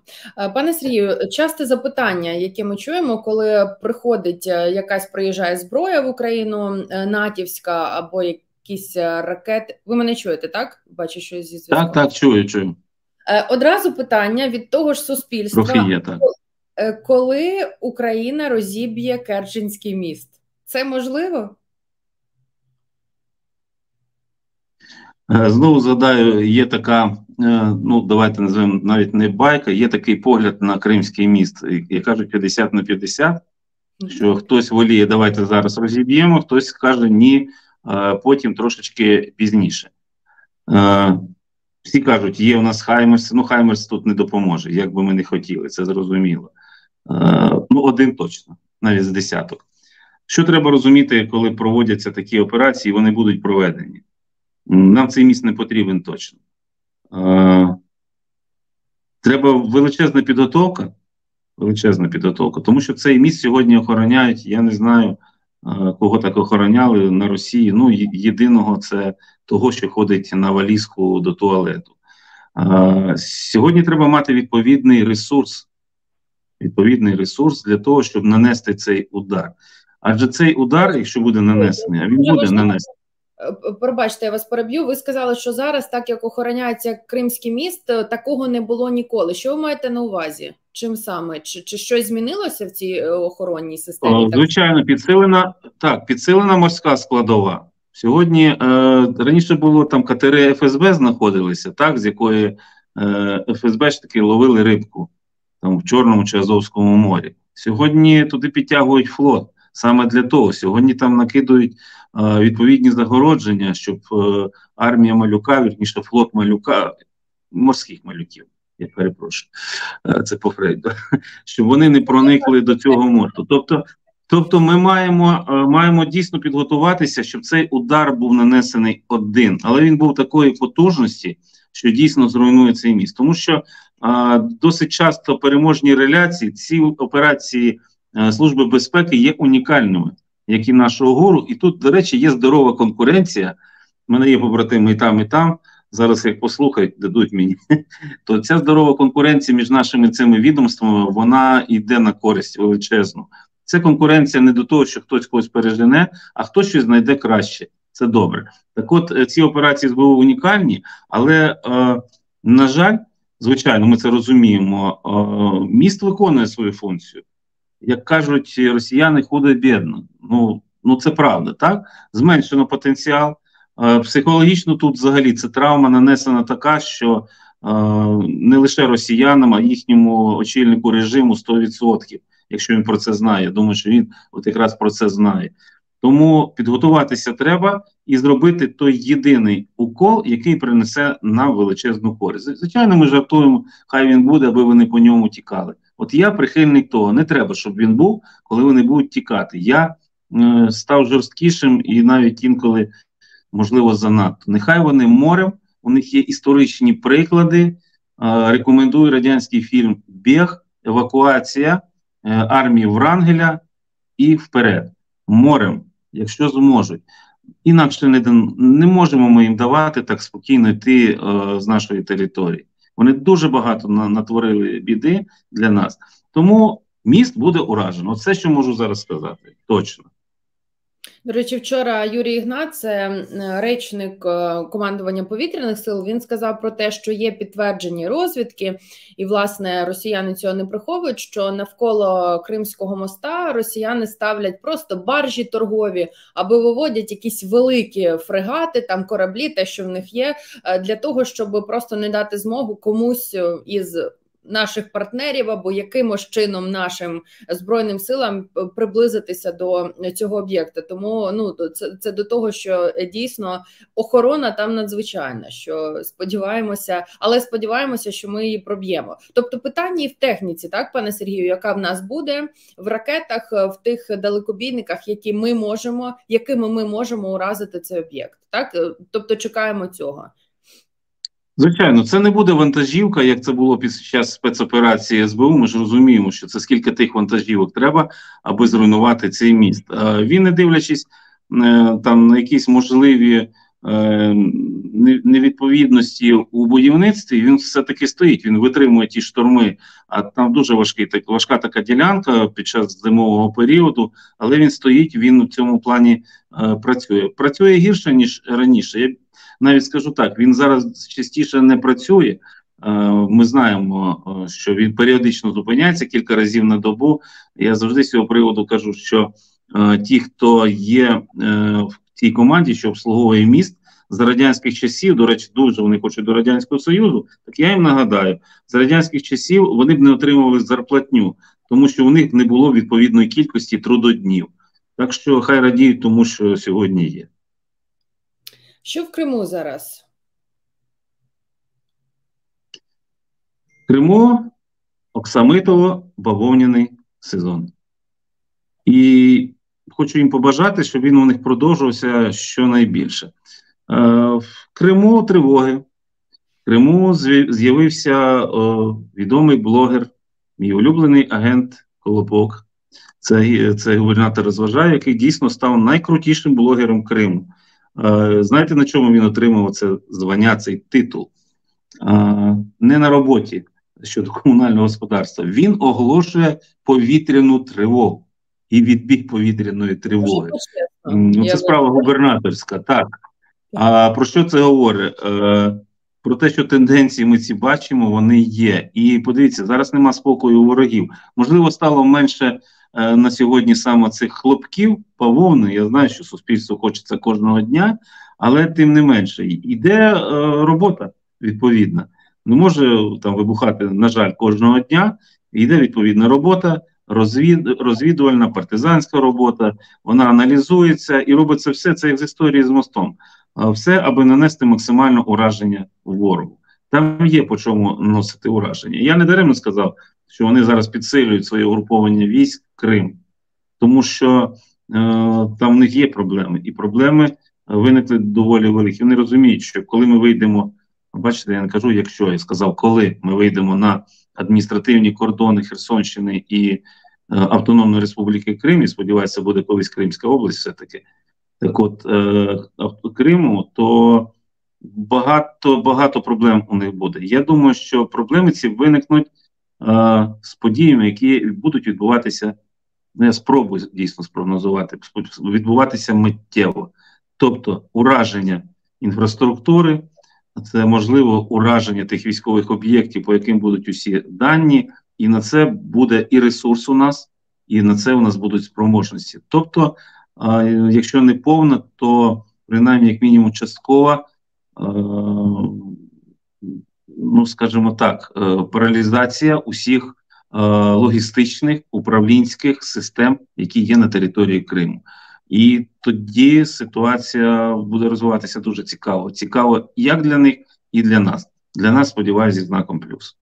Пане Сергію, часте запитання, яке ми чуємо, коли приходить приїжджає зброя в Україну, натівська або якісь ракети. Ви мене чуєте, так? Бачу, що зі зв'язком. Так, чую. Одразу питання від того ж суспільства. Трохи є, так. Коли Україна розіб'є Керченський міст? Це можливо? Знову згадаю, є така, давайте назвемо навіть не байка, є такий погляд на Кримський міст, як кажуть, 50 на 50, що хтось воліє, давайте зараз розіб'ємо, хтось каже, ні, потім трошечки пізніше. Всі кажуть, є у нас Хаймерс, Хаймерс тут не допоможе, як би ми не хотіли, це зрозуміло. Один точно, навіть з десяток. Що треба розуміти, коли проводяться такі операції, вони будуть проведені? Нам цей міст не потрібен точно. Треба величезна підготовка, тому що цей міст сьогодні охороняють, я не знаю, кого так охороняли на Росії, єдиного це того, що ходить на валізку до туалету. Сьогодні треба мати відповідний ресурс для того, щоб нанести цей удар. Адже цей удар, якщо буде нанесений, а він буде нанесений. Пробачте, я вас переб'ю. Ви сказали, що зараз, так як охороняється Кримський міст, такого не було ніколи. Що ви маєте на увазі? Чим саме? Чи щось змінилося в цій охоронній системі? Звичайно, підсилена морська складова. Сьогодні, раніше було там катери ФСБ знаходилися, так, з якої ФСБшники ловили рибку там, в Чорному чи Азовському морі. Сьогодні туди підтягують флот. Саме для того. Сьогодні там накидують відповідні загородження, щоб армія малюка, вірніше флот малюка, морських малюків, я перепрошую, це по Фрейду, щоб вони не проникли до цього морту. Тобто ми маємо дійсно підготуватися, щоб цей удар був нанесений один, але він був такої потужності, що дійсно зруйнує цей міст. Тому що досить часто переможні реляції, ці операції Служби безпеки є унікальними, як і нашого ГУРу. І тут, до речі, є здорова конкуренція. У мене є побратими і там. Зараз, як послухають, дадуть мені. То ця здорова конкуренція між нашими цими відомствами, вона йде на користь величезну. Це конкуренція не до того, що хтось когось пережене, а хтось щось знайде краще. Це добре. Так от, ці операції СБУ унікальні, але, на жаль, звичайно, ми це розуміємо, міст виконує свою функцію. Як кажуть росіяни, худо-бідно. Це правда, так? Зменшено потенціал. Психологічно тут взагалі це травма нанесена така, що не лише росіянам, а їхньому очільнику режиму 100%, якщо він про це знає. Я думаю, що він от якраз про це знає. Тому підготуватися треба і зробити той єдиний укол, який принесе нам величезну користь. Звичайно, ми жартуємо, хай він буде, аби вони по ньому тікали. От я прихильник того, не треба, щоб він був, коли вони будуть тікати. Я став жорсткішим і навіть інколи, можливо, занадто. Нехай вони морем, у них є історичні приклади. Рекомендую радянський фільм «Біг», евакуація армії Врангеля і вперед. Морем, якщо зможуть. Інакше не можемо ми їм давати так спокійно йти з нашої території. Вони дуже багато натворили біди для нас. Тому міст буде уражено. Оце, що можу зараз сказати. Точно. До речі, вчора Юрій Ігнат, це речник командування повітряних сил, він сказав про те, що є підтверджені розвідки, і, власне, росіяни цього не приховують, що навколо Кримського моста росіяни ставлять просто баржі торгові, або виводять якісь великі фрегати, там кораблі, те, що в них є, для того, щоб просто не дати змогу комусь із наших партнерів або якимось чином нашим Збройним силам приблизитися до цього об'єкта. Тому це до того, що дійсно охорона там надзвичайна, що сподіваємося, що ми її проб'ємо. Тобто питання і в техніці, так, пане Сергію, яка в нас буде, в ракетах, в тих далекобійниках, якими ми можемо уразити цей об'єкт, так? Тобто чекаємо цього. Звичайно, це не буде вантажівка, як це було під час спецоперації СБУ. Ми ж розуміємо, що це скільки тих вантажівок треба, аби зруйнувати цей міст. Він, не дивлячись там на якісь можливі невідповідності у будівництві, він все-таки стоїть, він витримує ті шторми, а там дуже важка така ділянка під час зимового періоду, але він стоїть, він у цьому плані працює. Працює гірше, ніж раніше. Я навіть скажу так, він зараз частіше не працює. Ми знаємо, що він періодично зупиняється кілька разів на добу. Я завжди з цього приводу кажу, що ті, хто є в цій команді, що обслуговує міст, за радянських часів, до речі, дуже вони хочуть до Радянського Союзу, так я їм нагадаю, за радянських часів вони б не отримували зарплатню, тому що у них не було відповідної кількості трудоднів. Так що хай радіють тому, що сьогодні є. Що в Криму зараз? В Криму оксамитово-бавовняний сезон. І хочу їм побажати, щоб він у них продовжувався щонайбільше. В Криму тривоги. В Криму з'явився відомий блогер, мій улюблений агент Колобок. Це губернатор розважає, який дійсно став найкрутішим блогером Криму. Знаєте, на чому він отримав це звання, цей титул? Не на роботі щодо комунального господарства. Він оголошує повітряну тривогу і відбіг повітряної тривоги. Це справа губернаторська, так. А про що це говорить? Про те, що тенденції ми ці бачимо, вони є. І подивіться, зараз нема спокою у ворогів. Можливо, стало менше на сьогодні саме цих хлопків, бавовни. Я знаю, що суспільство хочеться кожного дня, але тим не менше. Йде робота відповідна. Не може там вибухати, на жаль, кожного дня. Йде відповідна робота, розвідувальна, партизанська робота. Вона аналізується і робиться все це як з історії з мостом. Все, аби нанести максимальне ураження ворогу. Там є по чому наносити ураження. Я не даремно сказав, що вони зараз підсилюють своє угруповання військ в Крим, тому що там в них є проблеми. І проблеми виникли доволі великі. Вони розуміють, що коли ми вийдемо, бачите, я не кажу, якщо, я сказав, коли ми вийдемо на адміністративні кордони Херсонщини і Автономної Республіки Крим, і сподіваюся, буде колись Кримська область все-таки, так от, Криму, то багато проблем у них буде. Я думаю, що проблеми ці виникнуть з подіями, які будуть відбуватися, я спробую дійсно спрогнозувати, відбуватися миттєво. Тобто ураження інфраструктури, це можливо ураження тих військових об'єктів, по яким будуть усі дані, і на це буде і ресурс у нас, і на це у нас будуть спроможності. Тобто, якщо не повна, то принаймні як мінімум часткова, ну скажімо так, паралізація усіх логістичних, управлінських систем, які є на території Криму. І тоді ситуація буде розвиватися дуже цікаво. Цікаво як для них, і для нас. Для нас, сподіваюся, зі знаком плюс.